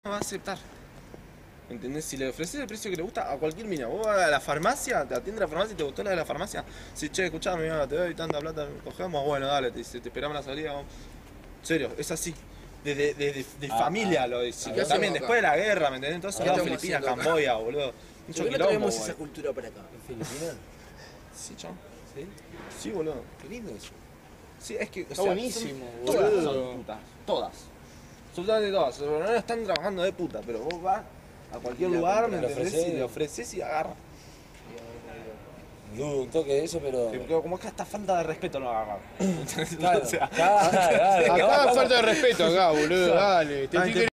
no va a aceptar. ¿Entendés? Si le ofreces el precio que le gusta a cualquier mina, vos vas a la farmacia, te atiende la farmacia y te gustó la de la farmacia, si che, escuchame, mira, te doy tanta plata, cogemos, bueno, dale, te esperamos la salida, vamos. En serio, es así. De familia lo dice. También después de la guerra, ¿me entendés? Entonces quedó Filipinas, Camboya, boludo. ¿Por qué no traemos esa cultura para acá? ¿En Filipinas? Sí, chao. ¿Sí? Sí, boludo. Qué lindo eso. Sí, es que. Está buenísimo, Todas boludo. son putas. Todas. Absolutamente todas. No están trabajando de puta, pero vos vas a cualquier lugar, ¿me entendés? Y le ofreces y agarra. Dudo un toque de eso, pero. Sí, porque como es que hasta falta de respeto no agarra. Claro, O sea, claro. Acá falta de respeto acá, boludo, dale. Te estoy